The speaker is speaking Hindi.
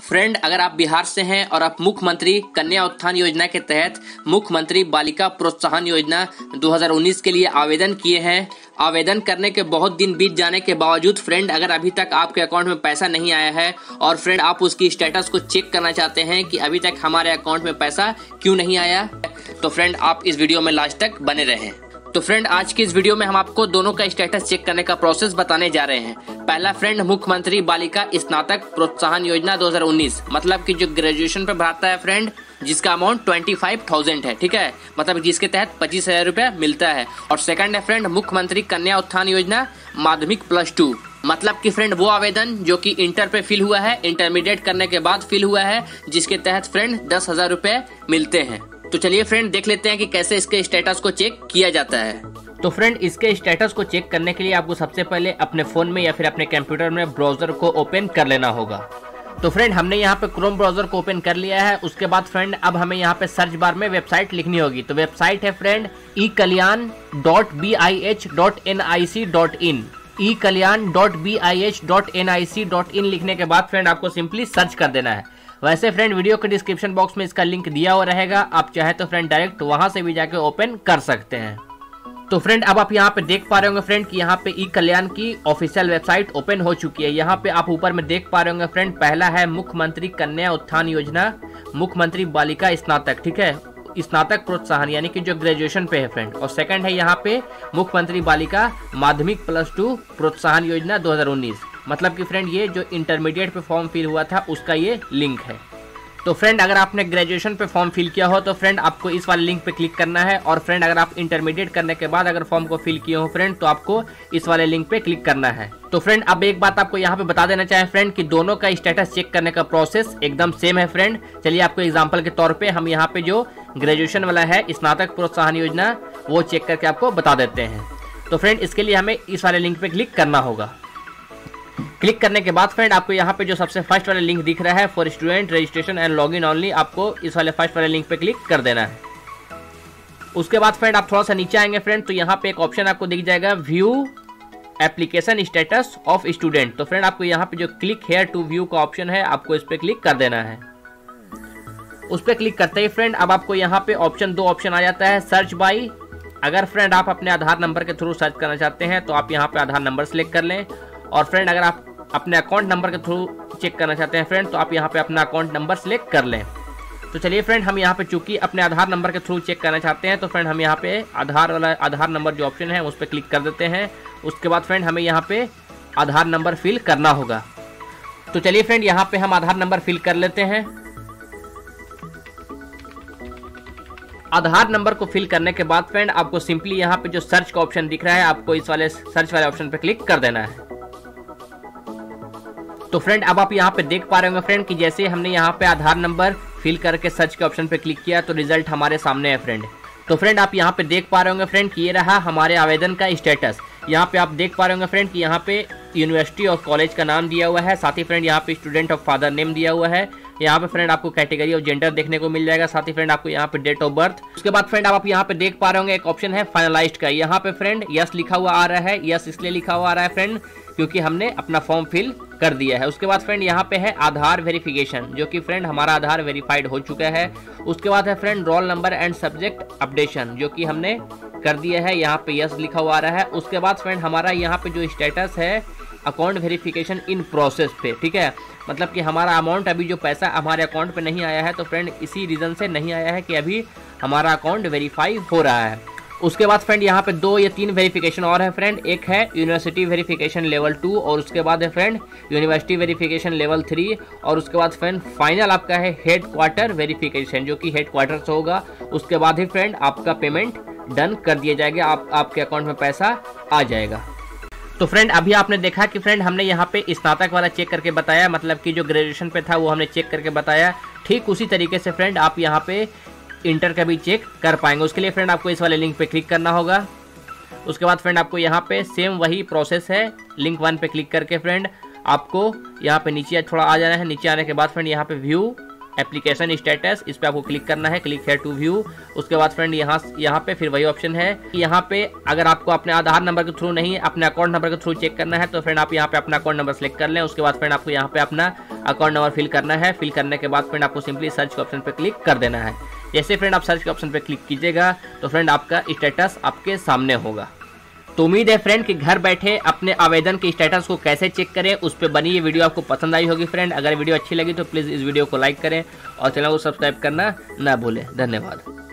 फ्रेंड, अगर आप बिहार से हैं और आप मुख्यमंत्री कन्या उत्थान योजना के तहत मुख्यमंत्री बालिका प्रोत्साहन योजना 2019 के लिए आवेदन किए हैं, आवेदन करने के बहुत दिन बीत जाने के बावजूद फ्रेंड अगर अभी तक आपके अकाउंट में पैसा नहीं आया है और फ्रेंड आप उसकी स्टेटस को चेक करना चाहते हैं कि अभी तक हमारे अकाउंट में पैसा क्यों नहीं आया, तो फ्रेंड आप इस वीडियो में लास्ट तक बने रहें। तो फ्रेंड आज की इस वीडियो में हम आपको दोनों का स्टेटस चेक करने का प्रोसेस बताने जा रहे हैं। पहला फ्रेंड मुख्यमंत्री बालिका स्नातक प्रोत्साहन योजना 2019, मतलब कि जो ग्रेजुएशन पे भरता है फ्रेंड, जिसका अमाउंट 25,000 है, ठीक है, मतलब जिसके तहत 25,000 रुपया मिलता है। और सेकंड है फ्रेंड मुख्यमंत्री कन्या उत्थान योजना माध्यमिक +2, मतलब कि फ्रेंड वो आवेदन जो कि इंटर पे फिल हुआ है, इंटरमीडिएट करने के बाद फिल हुआ है, जिसके तहत फ्रेंड 10,000 रुपए मिलते हैं। तो चलिए फ्रेंड देख लेते हैं कि कैसे इसके स्टेटस को चेक किया जाता है। तो फ्रेंड इसके स्टेटस को चेक करने के लिए आपको सबसे पहले अपने फोन में या फिर अपने कंप्यूटर में ब्राउजर को ओपन कर लेना होगा। तो फ्रेंड हमने यहाँ पे क्रोम ब्राउजर को ओपन कर लिया है। उसके बाद फ्रेंड अब हमें यहाँ पे सर्च बार में वेबसाइट लिखनी होगी। तो वेबसाइट है फ्रेंड ekalyan.bih.nic.in, ekalyan.bih.nic.in लिखने के बाद फ्रेंड आपको सिंपली सर्च कर देना है। वैसे फ्रेंड वीडियो के डिस्क्रिप्शन बॉक्स में इसका लिंक दिया हुआ रहेगा, आप चाहे तो फ्रेंड डायरेक्ट वहां से भी जाके ओपन कर सकते हैं। तो फ्रेंड अब आप यहाँ पे देख पा रहे होंगे फ्रेंड कि यहाँ पे ई कल्याण की ऑफिशियल वेबसाइट ओपन हो चुकी है। यहाँ पे आप ऊपर में देख पा रहे होंगे फ्रेंड, पहला है मुख्यमंत्री कन्या उत्थान योजना मुख्यमंत्री बालिका स्नातक, ठीक है, स्नातक प्रोत्साहन यानी कि जो ग्रेजुएशन पे है फ्रेंड। और सेकंड है यहाँ पे मुख्यमंत्री बालिका माध्यमिक +2 प्रोत्साहन योजना 2019, मतलब कि फ्रेंड ये जो इंटरमीडिएट पे फॉर्म फिल हुआ था उसका ये लिंक है। तो फ्रेंड अगर आपने ग्रेजुएशन पे फॉर्म फिल किया हो तो फ्रेंड आपको इस वाले लिंक पे क्लिक करना है, और फ्रेंड अगर आप इंटरमीडिएट करने के बाद अगर फॉर्म को फिल किए हो फ्रेंड तो आपको इस वाले लिंक पे क्लिक करना है। तो फ्रेंड अब एक बात आपको यहाँ पे बता देना चाहे फ्रेंड कि दोनों का स्टेटस चेक करने का प्रोसेस एकदम सेम है फ्रेंड। चलिए आपको एग्जाम्पल के तौर पे हम यहाँ पे जो ग्रेजुएशन वाला है स्नातक प्रोत्साहन योजना वो चेक करके आपको बता देते हैं। तो फ्रेंड इसके लिए हमें इस वाले लिंक पे क्लिक करना होगा। क्लिक करने के बाद फ्रेंड आपको यहाँ पे जो सबसे फर्स्ट वाला लिंक दिख रहा है for student registration and login only, आपको इस वाले फर्स्ट वाले लिंक पे क्लिक कर देना है। उसके बाद फ्रेंड आप थोड़ा सा नीचे आएंगे फ्रेंड तो यहाँ पे एक ऑप्शन आपको दिख जाएगा view application status of student. तो फ्रेंड आपको यहाँ पे जो क्लिक हेयर टू व्यू का ऑप्शन है आपको इस पे क्लिक कर देना है। उस पर क्लिक करते ही फ्रेंड अब आपको यहाँ पे दो ऑप्शन आ जाता है, सर्च बाई। अगर फ्रेंड आप अपने आधार नंबर के थ्रू सर्च करना चाहते हैं तो आप यहाँ पे आधार नंबर सेलेक्ट कर लें, और फ्रेंड अगर आप अपने अकाउंट नंबर के थ्रू चेक करना चाहते हैं फ्रेंड तो आप यहाँ पे अपना अकाउंट नंबर सेलेक्ट कर लें। तो चलिए फ्रेंड हम यहाँ पे चूंकि अपने आधार नंबर के थ्रू चेक करना चाहते हैं तो फ्रेंड हम यहाँ पे आधार नंबर जो ऑप्शन है उस पर क्लिक कर देते हैं। उसके बाद फ्रेंड हमें यहाँ पे आधार नंबर फिल करना होगा। तो चलिए फ्रेंड यहाँ पे हम आधार नंबर फिल कर लेते हैं। आधार नंबर को फिल करने के बाद फ्रेंड आपको सिंपली यहाँ पे जो सर्च का ऑप्शन दिख रहा है आपको इस वाले सर्च वाले ऑप्शन पे क्लिक कर देना है। तो फ्रेंड अब आप यहाँ पे देख पा रहे होंगे फ्रेंड कि जैसे हमने यहाँ पे आधार नंबर फिल करके सर्च के ऑप्शन पे क्लिक किया तो रिजल्ट हमारे सामने है फ्रेंड। तो फ्रेंड आप यहाँ पे देख पा रहे होंगे फ्रेंड कि ये रहा हमारे आवेदन का स्टेटस। यहाँ पे आप देख पा रहे होंगे फ्रेंड कि यहाँ पे यूनिवर्सिटी और कॉलेज का नाम दिया हुआ है, साथ ही फ्रेंड यहाँ पे स्टूडेंट ऑफ फादर नेम दिया हुआ है। यहाँ पे फ्रेंड आपको कैटेगरी ऑफ जेंडर देखने को मिल जाएगा, साथ ही फ्रेंड आपको यहाँ पे डेट ऑफ बर्थ। उसके बाद फ्रेंड आप यहाँ पे देख पा रहे होंगे एक ऑप्शन है फाइनलाइज्ड का, यहाँ पे फ्रेंड यस लिखा हुआ आ रहा है। यस इसलिए लिखा हुआ आ रहा है फ्रेंड क्योंकि हमने अपना फॉर्म फिल कर दिया है। उसके बाद फ्रेंड यहाँ पे है आधार वेरिफिकेशन, जो कि फ्रेंड हमारा आधार वेरीफाइड हो चुका है। उसके बाद है friend roll number and subject updation, जो कि हमने कर दिया है, यहाँ पे यस लिखा हुआ आ रहा है। उसके बाद फ्रेंड हमारा यहाँ पे जो स्टेटस है अकाउंट वेरिफिकेशन इन प्रोसेस पे, ठीक है, मतलब कि हमारा अमाउंट अभी जो पैसा हमारे अकाउंट पे नहीं आया है तो फ्रेंड इसी रीजन से नहीं आया है कि अभी हमारा अकाउंट वेरीफाई हो रहा है। उसके बाद फ्रेंड यहाँ पे 2 या 3 वेरिफिकेशन और है फ्रेंड, एक है यूनिवर्सिटी वेरिफिकेशन लेवल 2, और उसके बाद है फ्रेंड यूनिवर्सिटी वेरिफिकेशन लेवल 3, और उसके बाद फ्रेंड फाइनल आपका है हेड क्वार्टर वेरिफिकेशन, जो कि हेड क्वार्टर से होगा। उसके बाद ही फ्रेंड आपका पेमेंट डन कर दिया जाएगा, आपके अकाउंट में पैसा आ जाएगा। तो फ्रेंड अभी आपने देखा कि फ्रेंड हमने यहाँ पे स्नातक वाला चेक करके बताया, मतलब कि जो ग्रेजुएशन पे था वो हमने चेक करके बताया। ठीक उसी तरीके से फ्रेंड आप यहाँ पे इंटर का भी चेक कर पाएंगे। उसके लिए फ्रेंड आपको इस वाले लिंक पे क्लिक करना होगा। उसके बाद फ्रेंड आपको यहाँ पे सेम वही प्रोसेस है, लिंक 1 पे क्लिक करके फ्रेंड आपको यहाँ पे नीचे थोड़ा आ जाना है। नीचे आने के बाद फ्रेंड यहाँ पे व्यू एप्लीकेशन स्टेटस, इस पे आपको क्लिक करना है, क्लिक है टू व्यू। उसके बाद फ्रेंड यहाँ पे फिर वही ऑप्शन है, यहाँ पे अगर आपको अपने आधार नंबर के थ्रू नहीं अपने अकाउंट नंबर के थ्रू चेक करना है तो फ्रेंड आप यहाँ पे अपना अकाउंट नंबर सेलेक्ट कर लें। उसके बाद फ्रेंड आपको यहाँ पे अपना अकाउंट नंबर फिल करना है। फिल करने के बाद फ्रेंड आपको सिंपली सर्च के ऑप्शन पे क्लिक कर देना है। जैसे फ्रेंड आप सर्च के ऑप्शन पे क्लिक कीजिएगा तो फ्रेंड आपका स्टेटस आपके सामने होगा। तो उम्मीद है फ्रेंड कि घर बैठे अपने आवेदन के स्टेटस को कैसे चेक करें उस पर बनी ये वीडियो आपको पसंद आई होगी। फ्रेंड अगर वीडियो अच्छी लगी तो प्लीज़ इस वीडियो को लाइक करें और चैनल को सब्सक्राइब करना ना भूलें। धन्यवाद।